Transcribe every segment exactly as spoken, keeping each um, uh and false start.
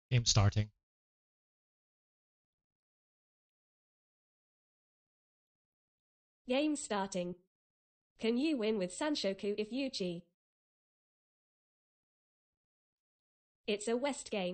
Game starting. Game starting. Can you win with Sanshoku if you chi? It's a West game.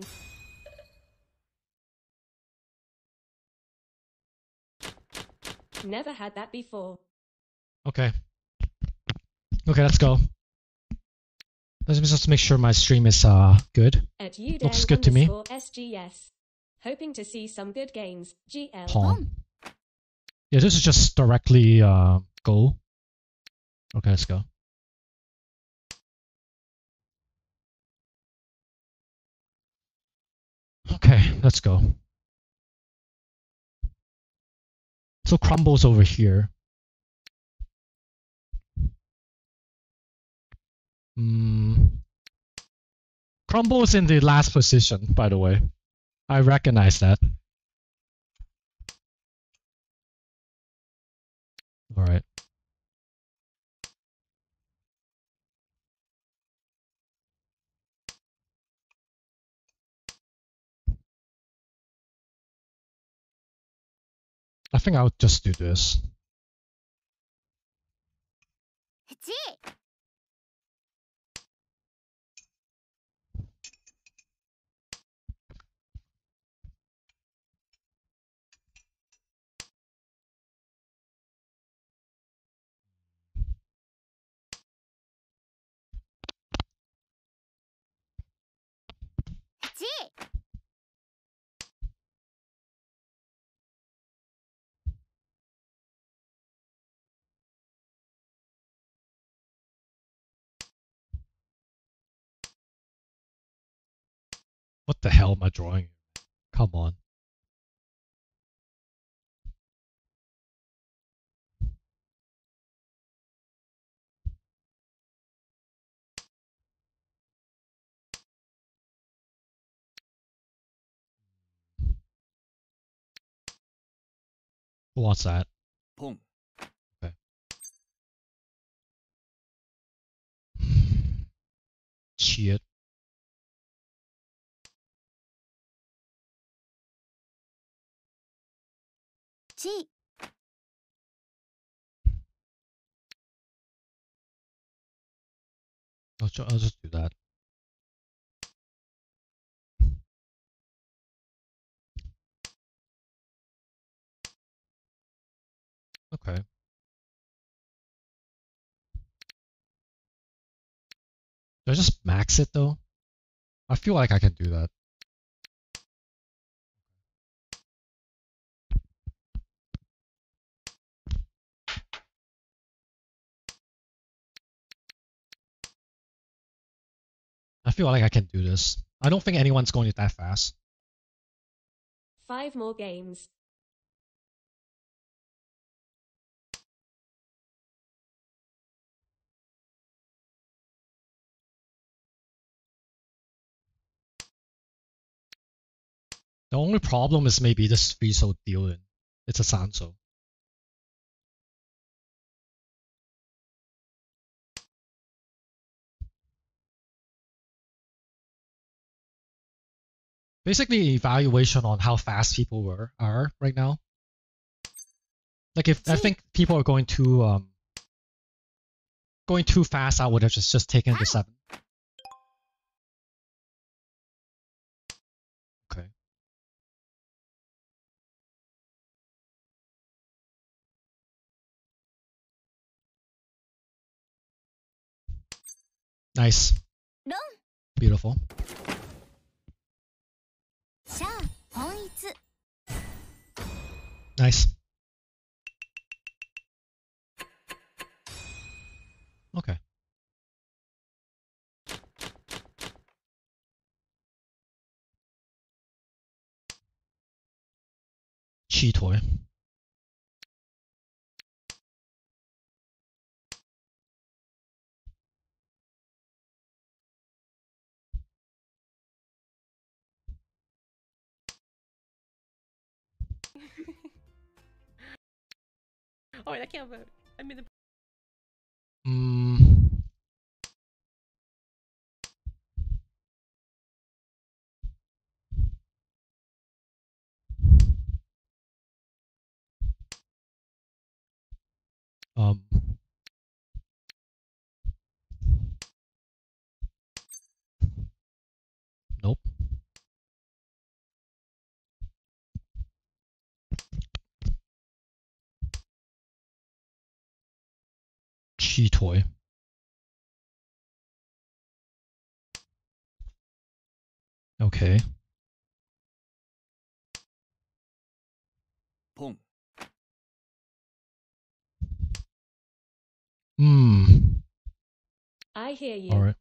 Never had that before. Okay. Okay, let's go. Let's just make sure my stream is uh good. At Udang Looks good to me. S G S. Hoping to see some good games. G L. Pawn. Yeah, this is just directly uh go. Okay, let's go. Okay, let's go. So crumbles over here. Hmm. Crumbles in the last position, by the way. I recognize that. All right. I think I'll just do this. What the hell am I drawing? Come on. Who wants that? Pong. Okay. Shit. G. I'll, ju I'll just do that. Okay. Do I just max it though? I feel like I can do that. I feel like I can do this. I don't think anyone's going it that fast. Five more games. The only problem is maybe this Friso deal in. It's a Sanso. Basically, evaluation on how fast people were are right now. Like if I think people are going too um going too fast, I would have just just taken the seven. Okay. Nice. Beautiful. Nice. Okay. Chi toy. Oh wait, I can't vote. I mean the. Mm. Um. Nope. Chi toy. Okay. Pong. Hmm. I hear you. All right.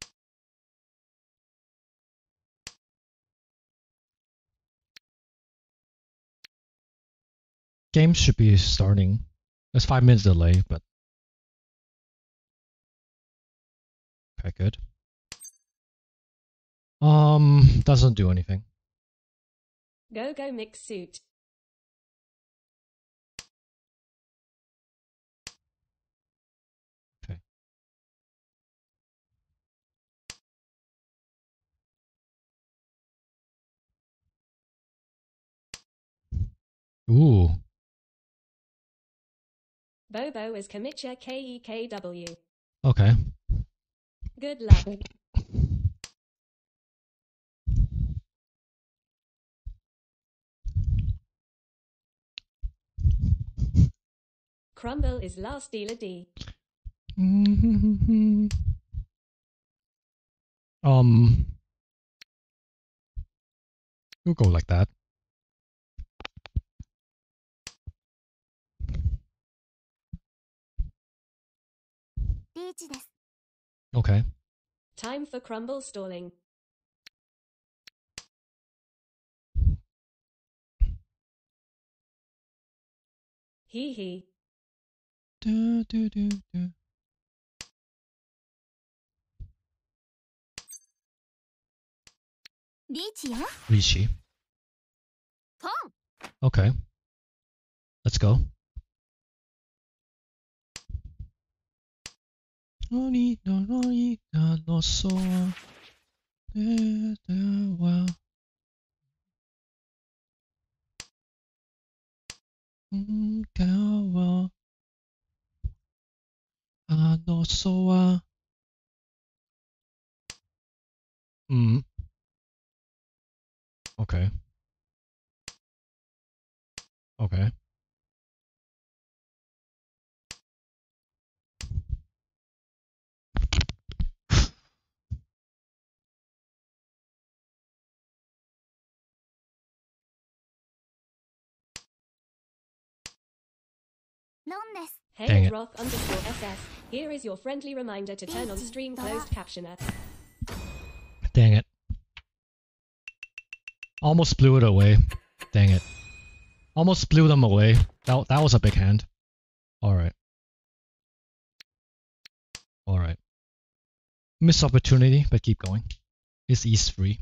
Game should be starting. There's five minutes delay, but okay, good. Um, doesn't do anything. Go go mix suit. Okay. Ooh. Bobo is Kemicha K E K W. Okay. Good luck. Crumble is last dealer D. um, we'll go like that. Okay. Time for Crumble stalling. Hee hee. Do, do, do, do. Rishi. Okay. Let's go. Mm. Okay. Okay. Hey Dang at it. Roth underscore S S. Here is your friendly reminder to turn on stream closed captioner. Dang it. Almost blew it away. Dang it. Almost blew them away. That, that was a big hand. Alright. Alright. Missed opportunity, but keep going. It's east free.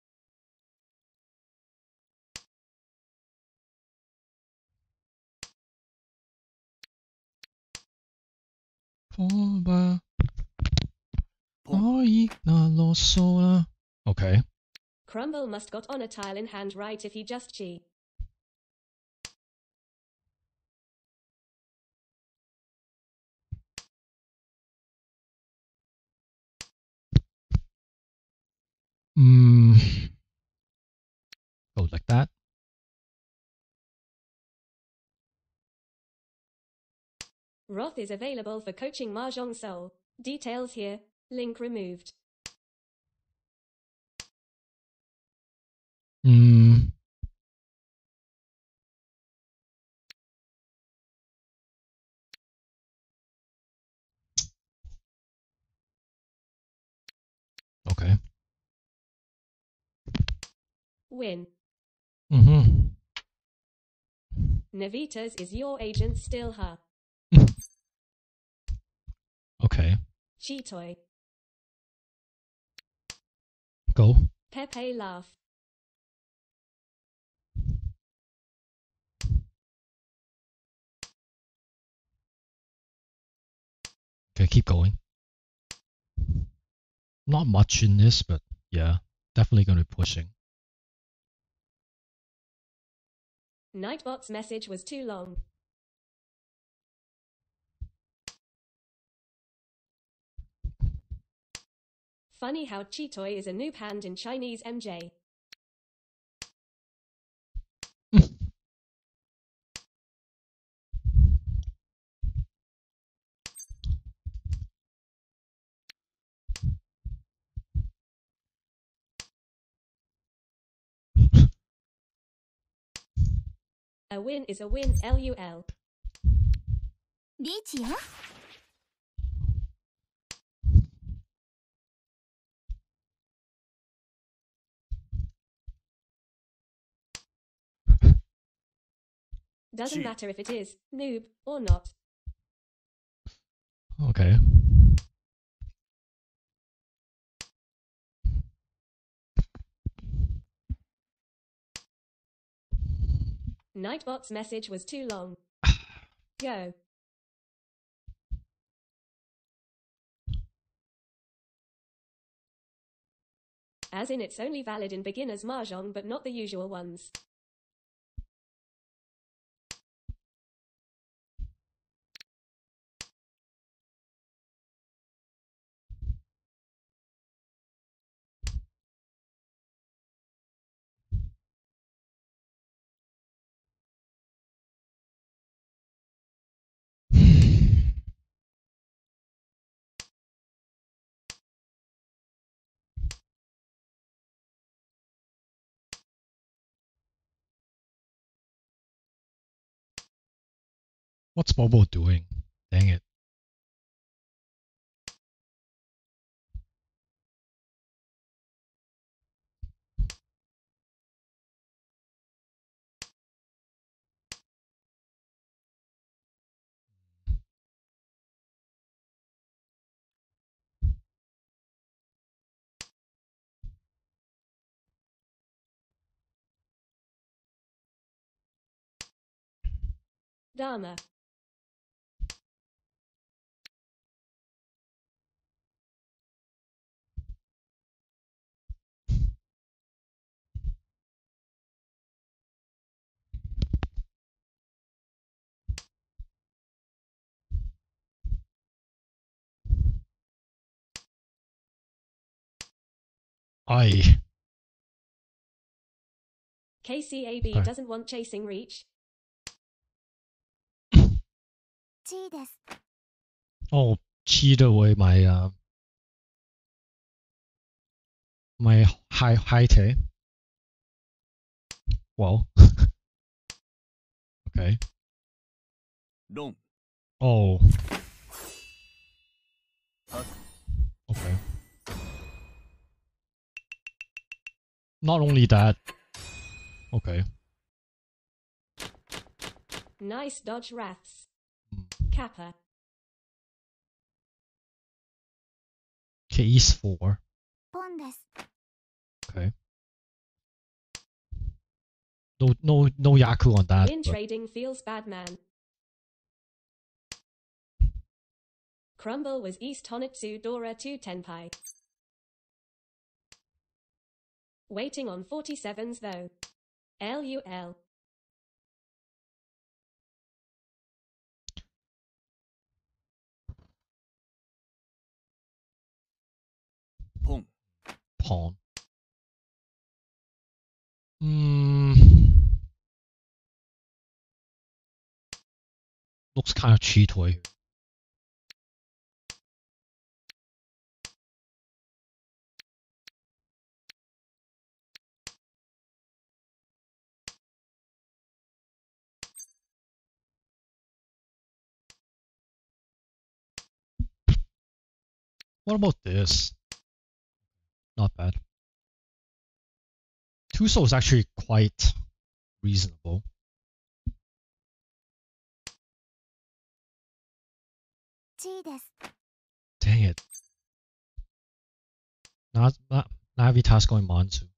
Okay. Crumble must got on a tile in hand right if he just chi. Mm. Go like that. Roth is available for coaching Mahjong Soul. Details here. Link removed. Mm. Okay. Win. Mm-hmm. Navitas is your agent still, huh? Okay. Cheetoy. Go. Pepe laugh. Okay, keep going. Not much in this, but yeah, definitely going to be pushing. Nightbot's message was too long. Funny how Chitoy is a noob hand in Chinese M J. A win is a win, lol. リーチよ。 Doesn't matter if it is noob or not. Okay. Nightbot's message was too long. Go. As in it's only valid in beginner's mahjong but not the usual ones. What's Bobo doing? Dang it. Dharma. I. K C A B Okay. doesn't want chasing reach. チーです。 Oh, cheat away my uh my high high tay. Well. Okay. ロン Oh. タク Okay. Not only that. Okay. Nice dodge wraths. Hmm. Kappa. Case four. ポンです。 Okay. No no no Yaku on that. Win but- trading feels bad, man. Crumble was East Honitsu Dora two Tenpai. Waiting on forty-sevens though. lol. ポン Pawn. Hmm. Looks kind of cheatoy. What about this? Not bad. Tuso is actually quite reasonable. チーです。 Dang it. Not, not Navitas going Manzu.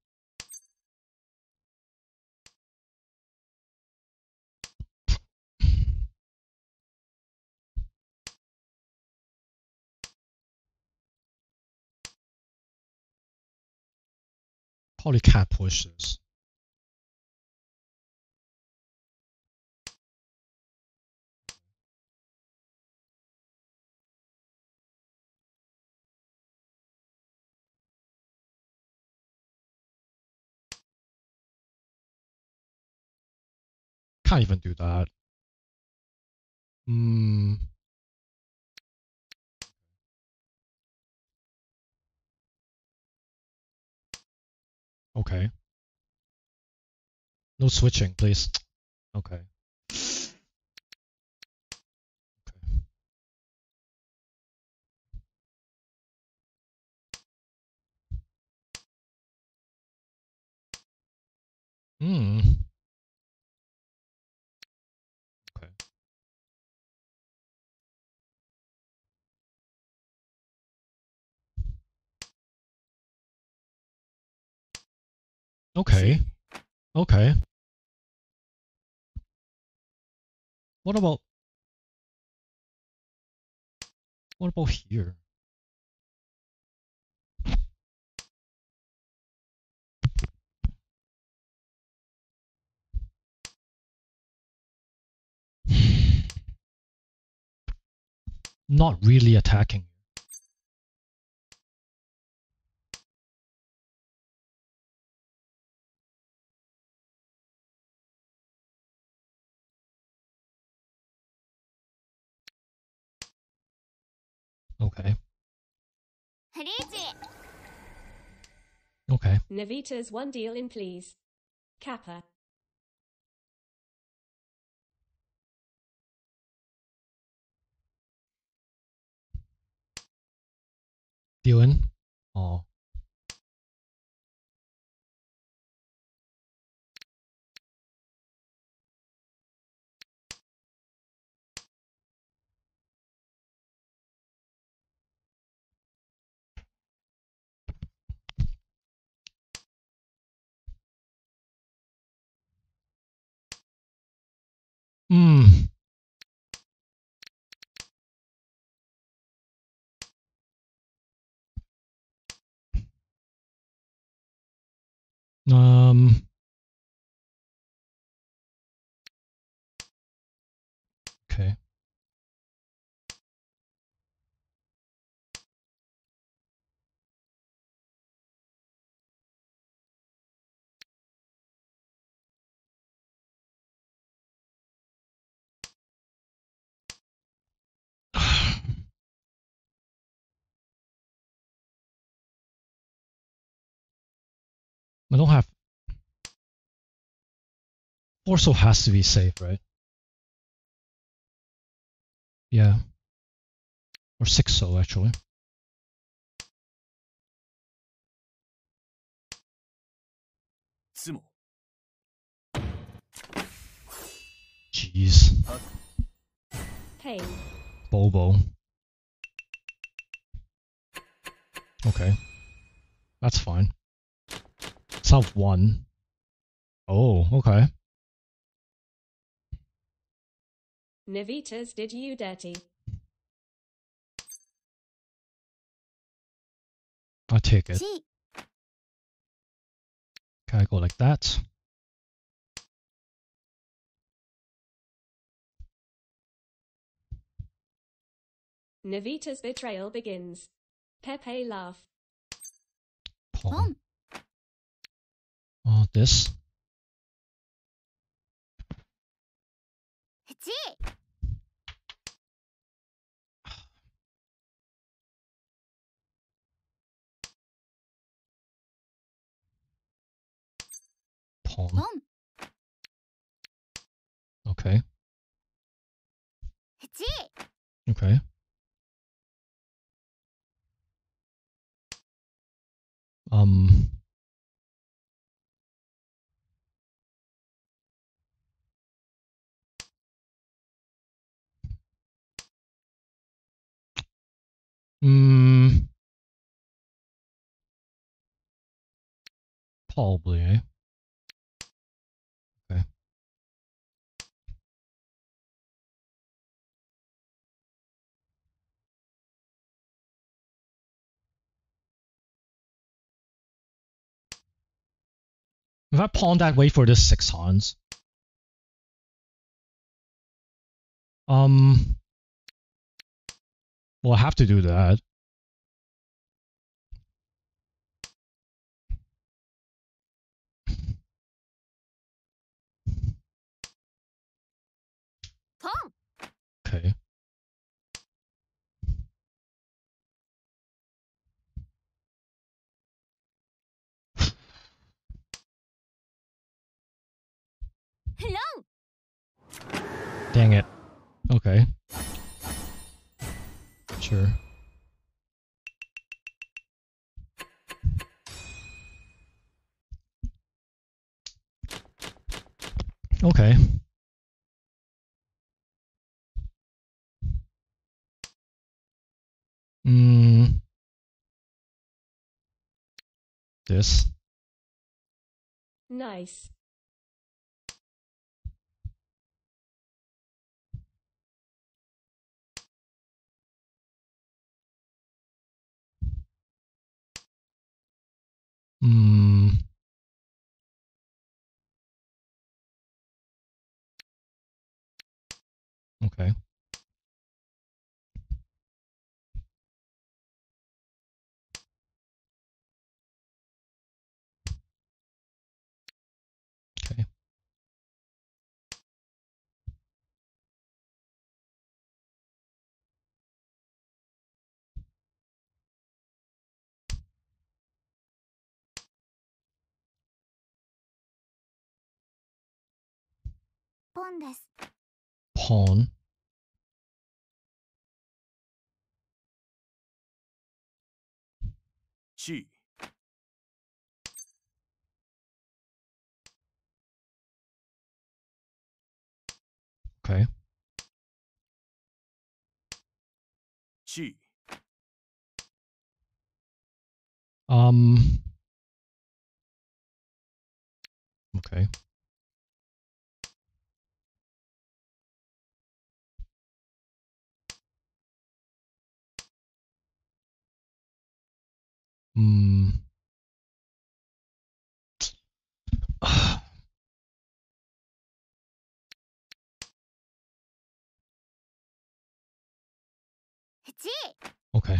Probably can't push this. Can't even do that. Hmm. Okay. No switching, please. Okay. Okay. Hmm. Okay. Okay. Okay. What about what about here? Not really attacking. Okay. リーチ Okay. Navitas one deal in please. Kappa. Deal in. Oh. Hmm. Um. Okay. I don't have. Orso has to be safe, right? Yeah. Or six so actually. Tsumo. Jeez. Pain. Bobo. Okay. That's fine. South one. Oh, okay. Navitas did you dirty. I'll take it. チ Okay, I go like that. Navitas betrayal begins. Pepe laugh. ポ Pawn. ン Oh, this. チ Pawn. ポン Okay. チ Okay. Um. Mm, probably, eh? Okay. If I pawn that way for this six Hans, um, well, I have to do that. Long. Dang it. Okay. Sure. Okay. Mm, this. Nice. Mm, okay. Okay. Pon です。 Pawn. C Okay. C Um. Okay. Mm. G. Okay.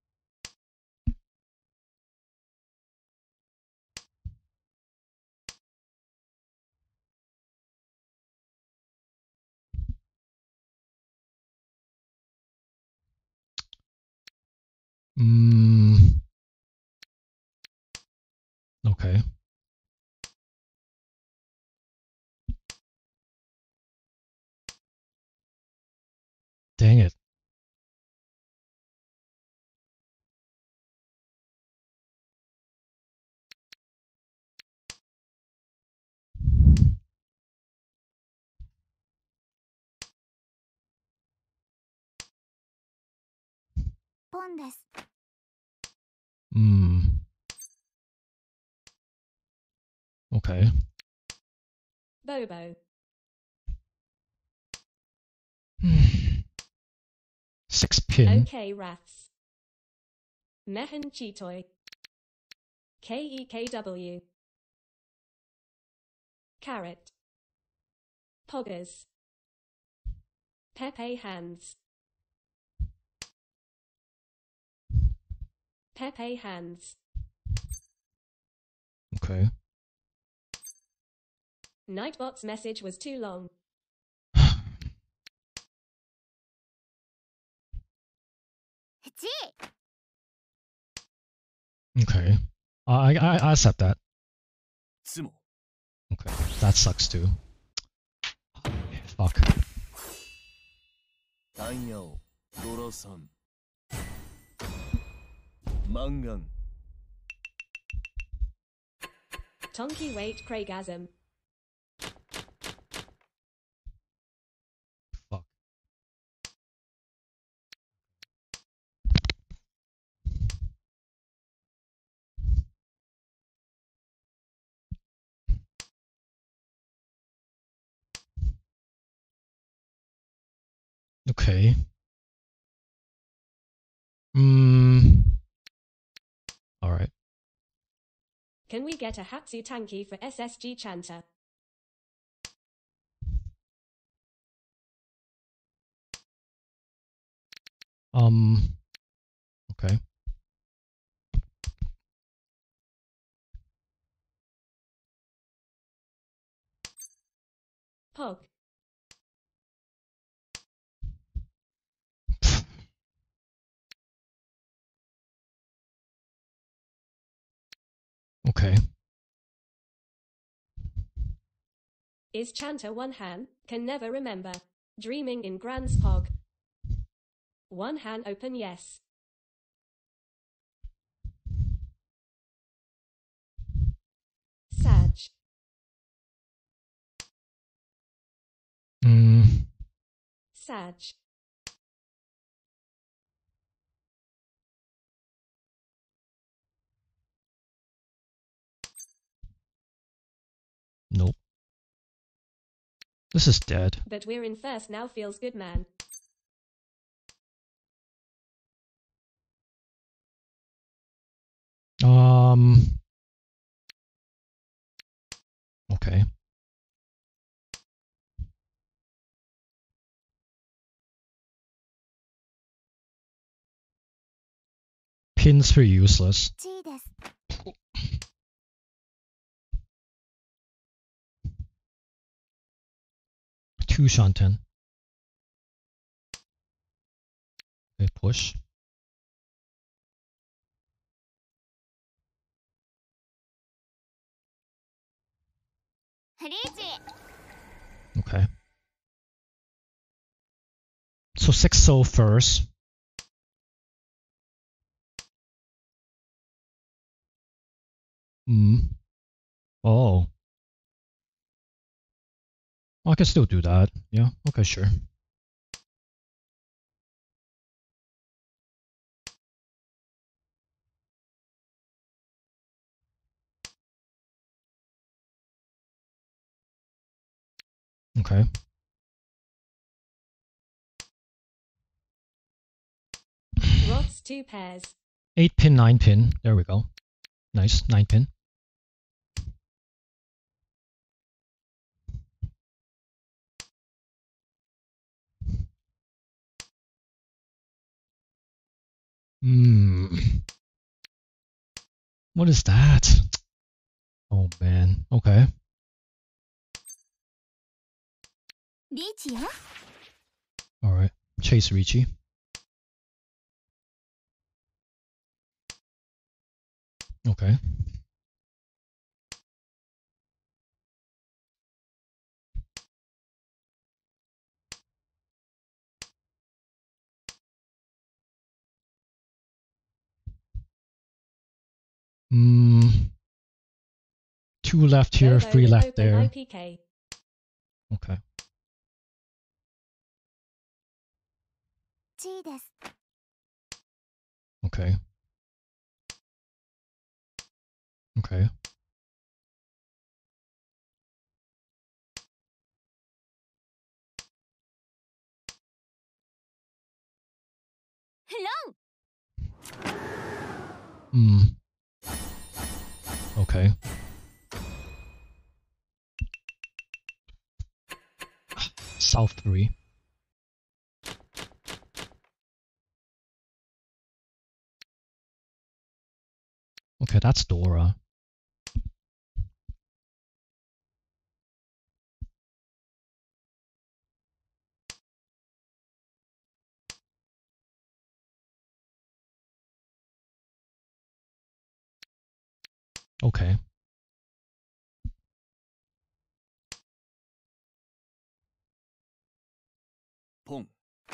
Mm. Okay. Dang it. Pon です。 Mm. Okay. Bobo. Six pin. Okay, Raths. Mehen Chitoy. K E K W. Carrot. Poggers. Pepe hands. Pepe hands. Okay. Nightbot's message was too long. G. Okay. I I I accept that. つも Okay. That sucks too. Fuck. タンヤオドラさんマンガン Tonky wait Craigasm. Fuck. Okay. Mm. All right. Can we get a Hatsu Tanky for S S G Chanta? Um. Okay. Pog. Okay. Is chanter one han, can never remember. Dreaming in grand spog. One han open yes. Sag. Mm, Sag. nope. This is dead. But we're in first now feels good man. Um. Okay. Pins are useless. いちいです。 Two Shanten. Okay, push. リーチ Okay. So six soul first. Hmm. Oh. I can still do that. Yeah. Okay, sure. Okay. Roth's two pairs. Eight pin, nine pin. There we go. Nice. Nine pin. Hmm. What is that? Oh man. Okay. リーチよ Alright. Chase Ricci. Okay. Hmm. Two left here, Bobo three with left open there. I P K. Okay. いちいです。 Okay. Okay. Hmm. Okay. South three. Okay, that's Dora. Okay. Pong.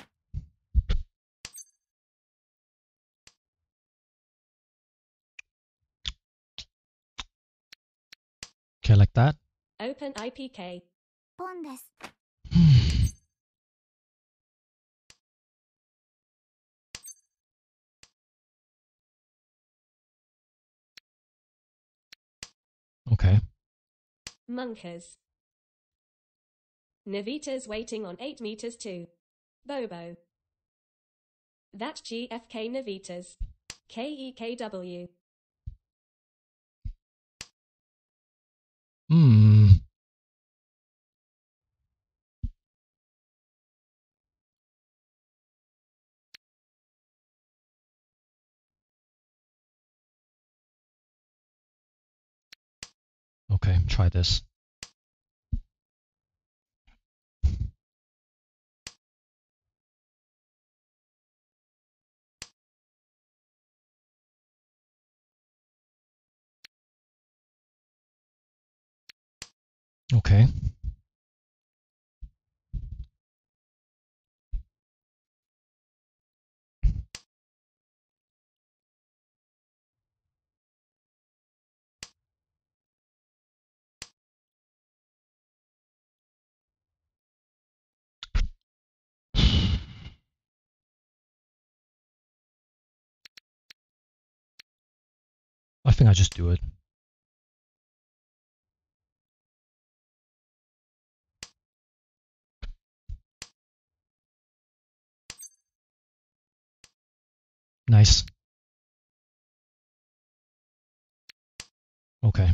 Okay, like that. Open I P K. ポンです。 Okay. Monkers. Navitas waiting on eight meters too. Bobo. That G F K Navitas. K E K W. Hmm. Okay, try this. Okay. I think I just do it. Nice. Okay.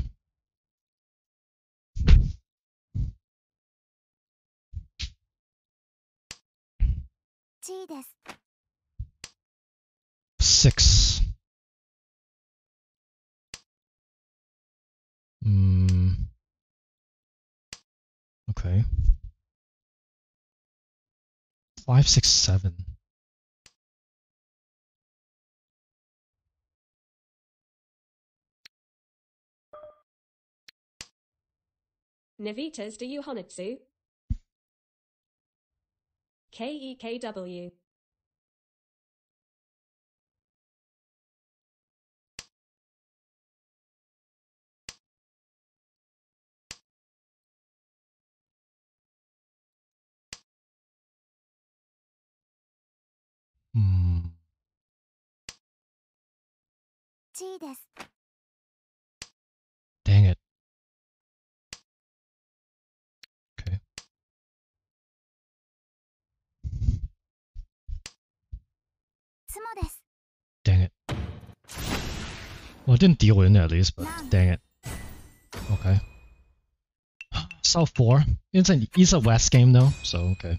G です。 Six. Mm. Okay. Five, six, seven. Navitas do you Honitsu? K E K W. Hmm. G です。 Dang it. Okay. つもです。 Dang it. Well, it didn't deal in at least, but None. dang it. Okay. South four. It's an it's a West game though, so okay.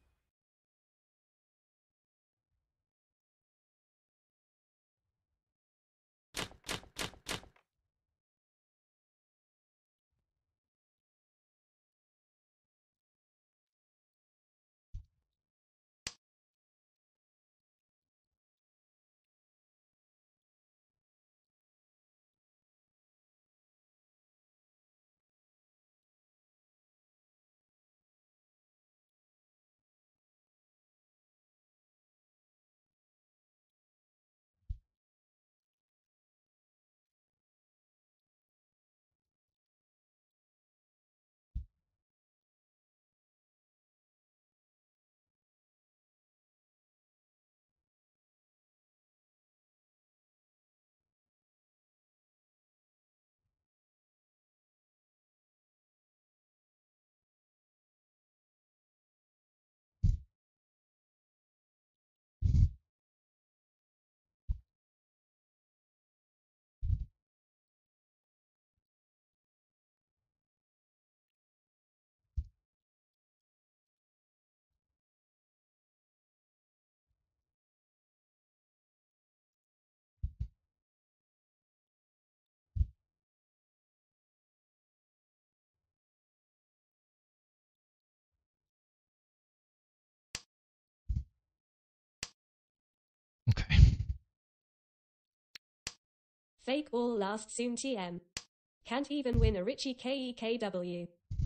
Okay. Fake all last soon T M. Can't even win a Richie K E K W.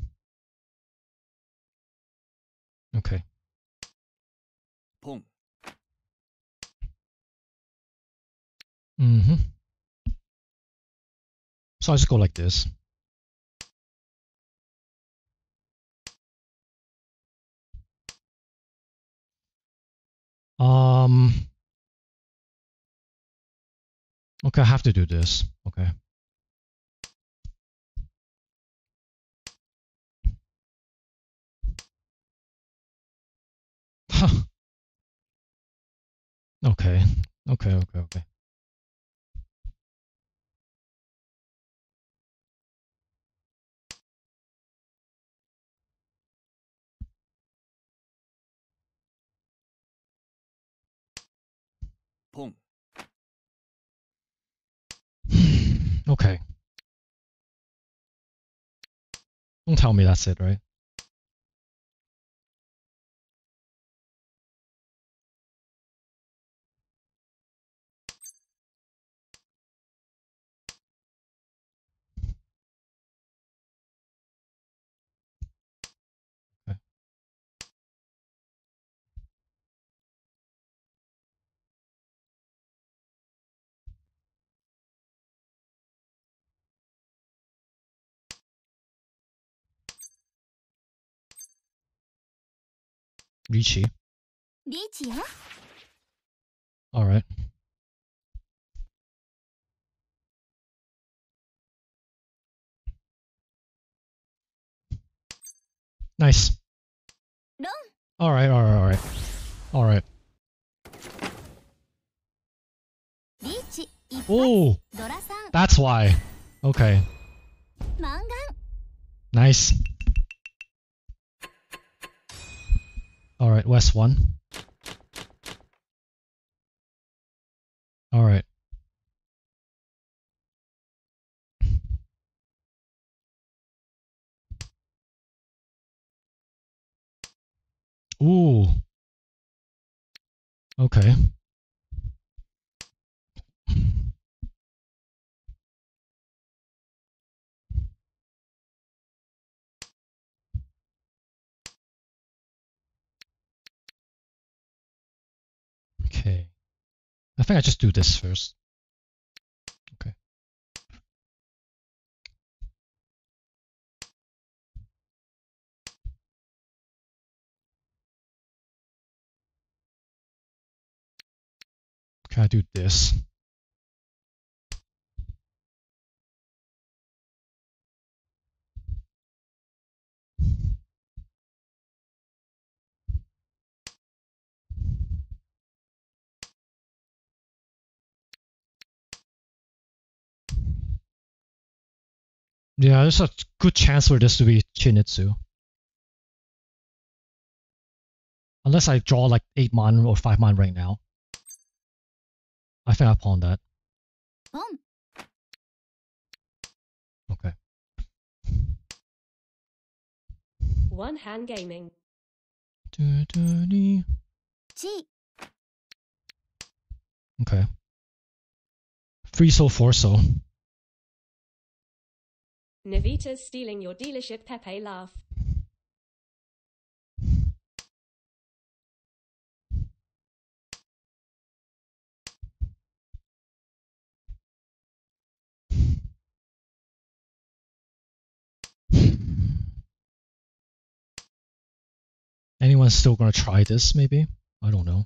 Okay. ポン Mm-hmm. So I just go like this. Um. Okay, I have to do this. Okay. Okay. Okay. Okay. Okay. ポン Okay. Don't tell me that's it, right? Okay. Richie. リーチよ。 All right. Nice. ロン Alright, alright, alright. Alright. リーチ一発 Oh, ドラさん that's why. Okay. マンガン Nice. Alright, West one. Alright. Ooh. Okay. Okay. I think I just do this first. Okay. Can I do this? Yeah, there's a good chance for this to be Chinitsu. Unless I draw like eight mon or five mon right now. I think I pawn that. ポン Okay. One hand gaming. Du-du-dee. チー Okay. Three so, four so. Navitas stealing your dealership. Pepe laugh. Anyone's still gonna try this, maybe? I don't know.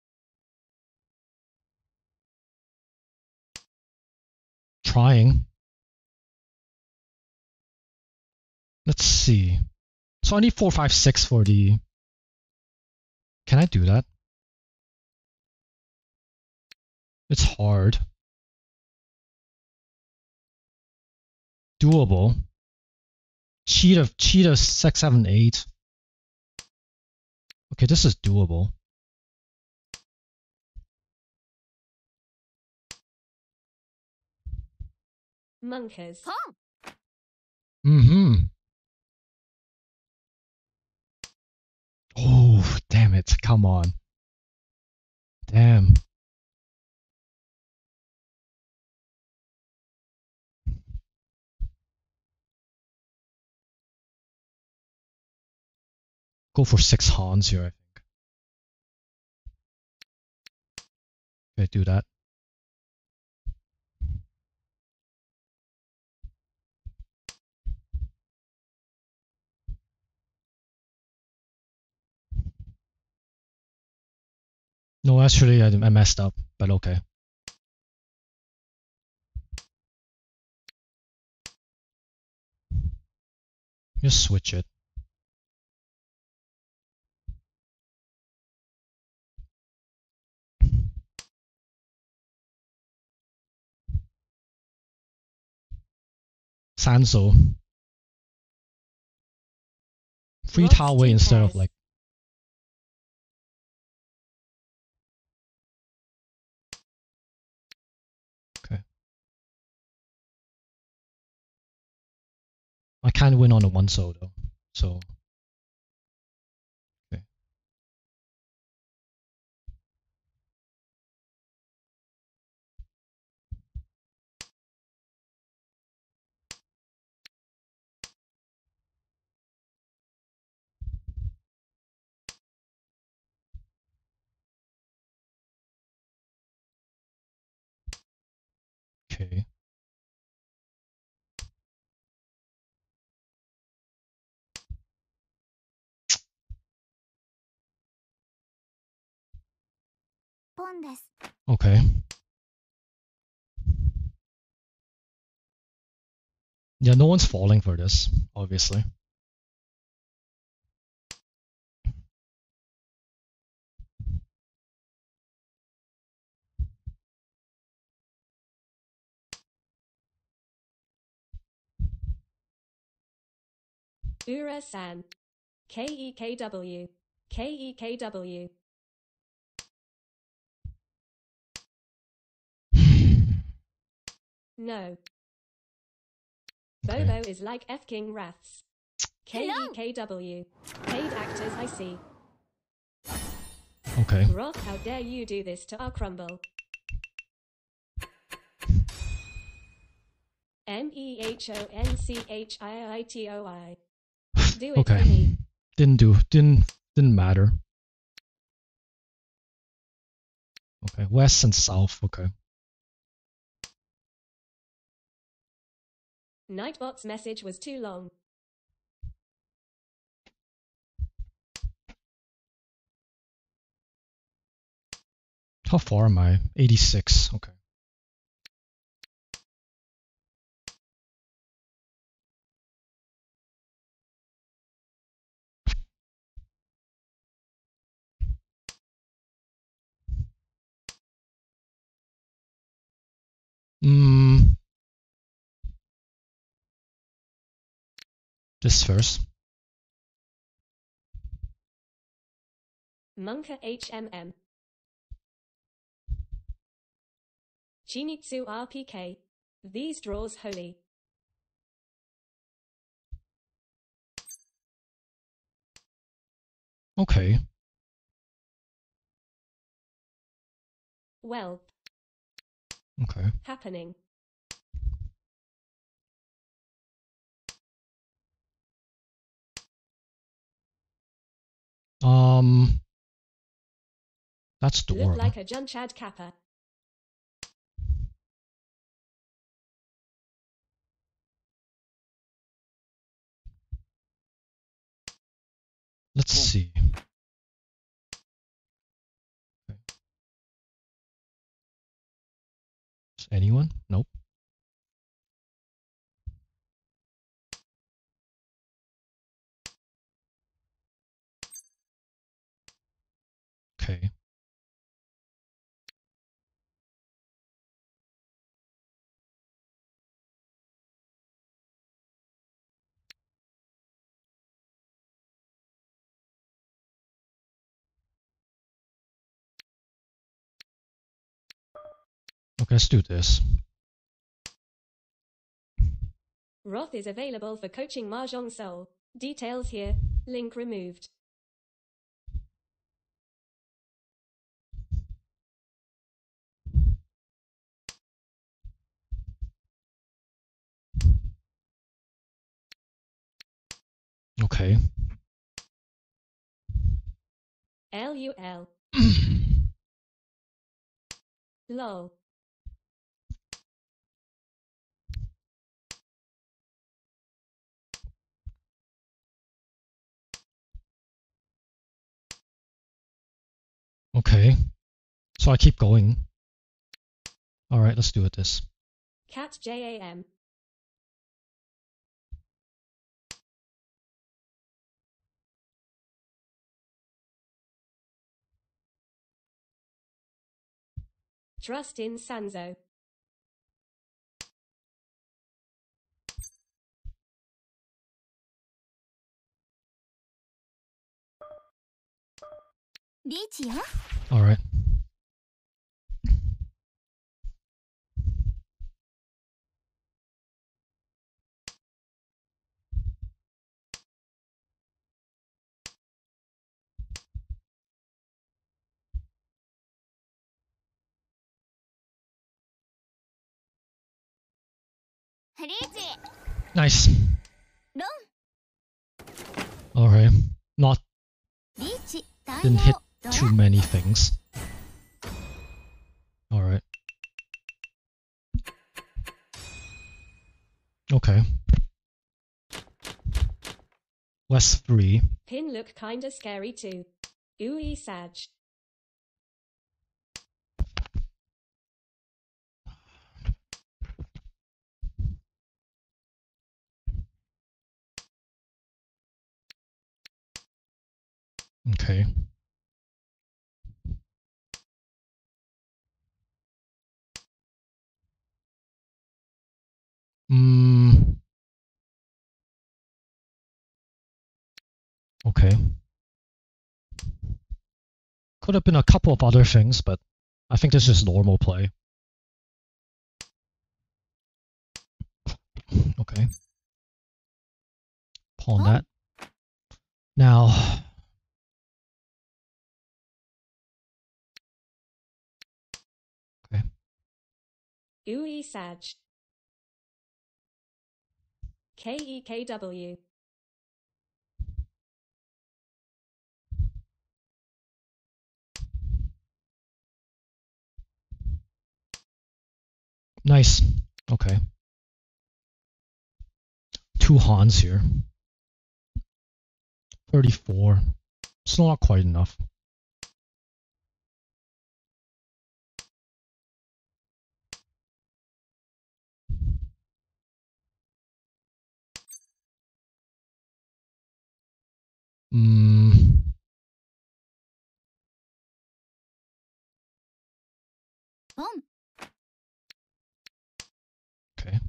Trying. Let's see. So I need four, five, six for the... Can I do that? It's hard. Doable. Cheat of cheat of six, seven, eight. Okay, this is doable. Monkers. ポン Mm-hmm. Oh, damn it. Come on. Damn. Go for six Hans here, I think. Okay, do that. No, actually, I, I messed up, but okay. Just switch it. Sanso. Free Lost tile away two instead of pairs. like... Okay. I can't win on a one so though, so... Okay. Okay. ポンです Okay. Yeah, no one's falling for this, obviously. Ura-san. K E K W. K E K W. No. Okay. Bobo is like F King Wraths. K E K W. Paid actors I see. Okay. Roth, how dare you do this to our crumble. M E H O N C H I I T O I. Do it Okay. for me. Didn't do. Didn't. Didn't matter. Okay. West and south. Okay. Nightbot's message was too long. How far am I? eighty-six. Okay. Mm. This first. Monka H M M. Chinitsu R P K. These draws holy. Okay. Well. Okay. Happening. Um. That's Dora. Look like a Junchad Kappa. Let's see. Okay. Is anyone? Nope. Okay. Okay, let's do this. Roth is available for coaching Mahjong Soul. Details here. Link removed. Okay. L U L. Lol. Okay. So I keep going. Alright, let's do it this. Cat J A M. Trust in Sanzo. Reach よ Alright. Reach Nice. ロ Alright. Not ンリーチ対 didn't hit 応ドラ too many things. Alright. Okay. West three. Pin look kinda scary too. Ooey Sag. Okay. Mm. Okay. Could have been a couple of other things, but I think this is normal play. Okay. Pawn that. Now, okay. Ooey Sag. K E K W. Nice. Okay. Two Hans here. thirty-four. It's not quite enough. Mm. Boom. Okay.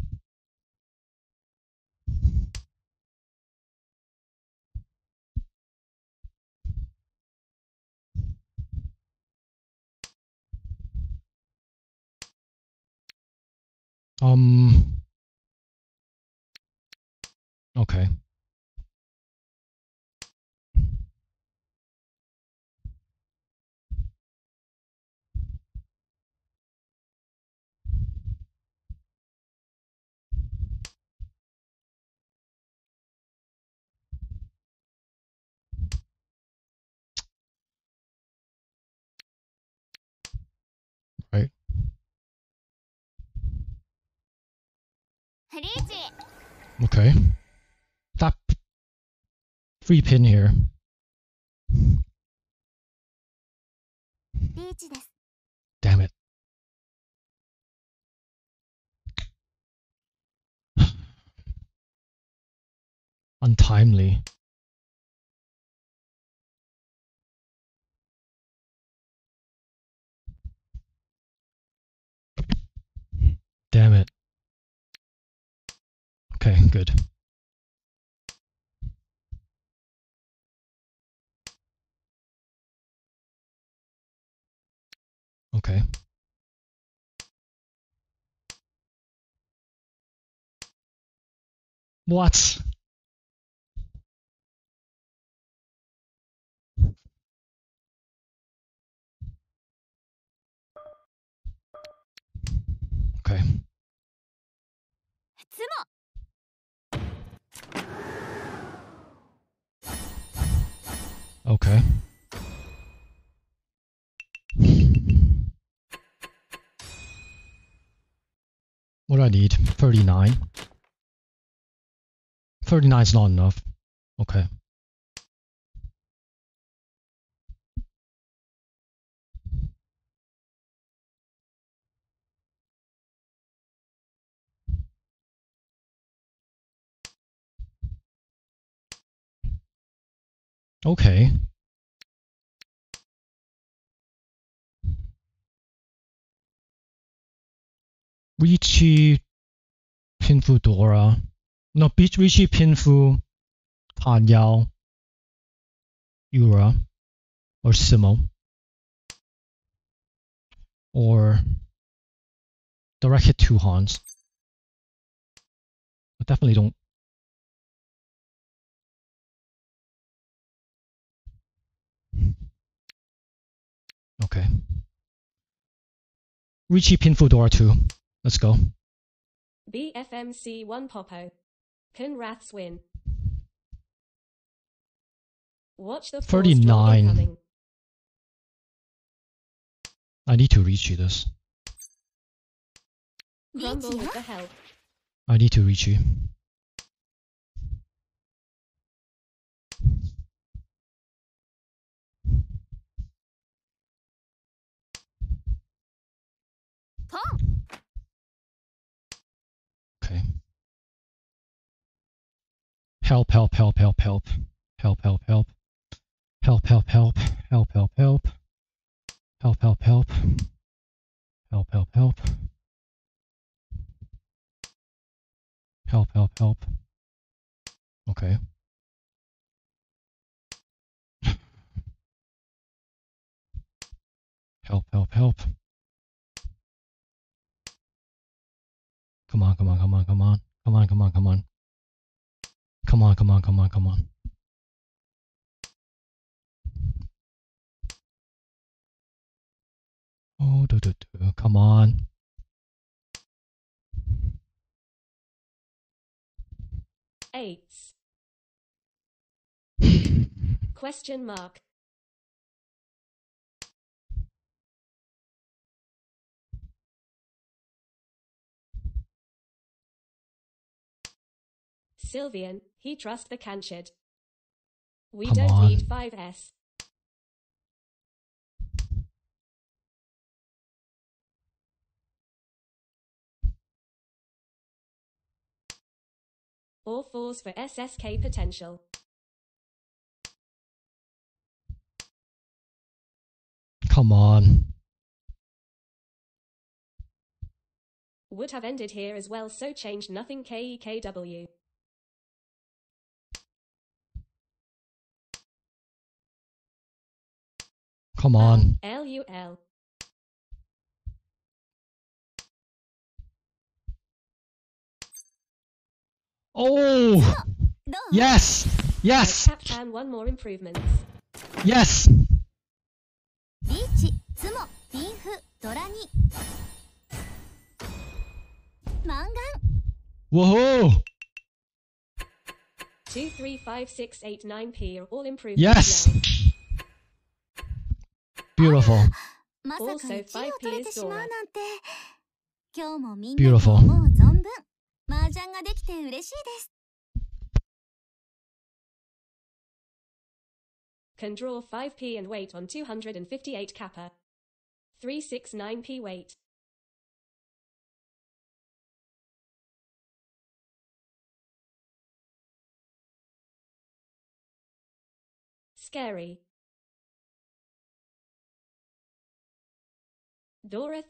Um. Okay. Right. Okay. That free pin here. Damn it. Untimely. Damn it. Okay, good. Okay. What? Okay. Okay. What do I need? thirty-nine. thirty-nine is not enough. Okay. Okay. Richie Pinfu Dora. No, beach Richie Pinfu Tan Yao Ura or Simo. Or direct hit two Hans. I definitely don't. Okay. Richie Pinfu Dora two. Let's go. B F M C one Popo. Conraths win. Watch the force draw thirty-nine. incoming. I need to reach you this. Grumble with the help. I need to reach you. Okay. Help, help, help, help, help. Help, help, help. Help, help, help. Help, help, help. Help, help, help. Help, help, help. Help, help, help. Okay. Help, help, help. Come on, come on, come on, come on. Come on, come on, come on. Come on, come on, come on, come on. Oh, do, do, do. Come on. Eights. Question mark. Sylvian, he trust the Canchid. We Come don't on. need five S. All fours for S S K potential. Come on. Would have ended here as well, so changed nothing. K E K W. Come on. L U L. Oh! どう Yes! Yes! Captain, one more improvements. Yes! リーチ、ツモ、ピンフ、ドラにマンガン Woohoo! Two, three, five, six, eight, nine P are all improvements Yes! now. Beautiful. まさか Also いちいを取れてしまうなんて今日もみんなと Beautiful. 思う存分麻雀ができて嬉しいです Can draw five P and wait on two hundred fifty-eight kappa. three sixty-nine P wait. Scary. Dora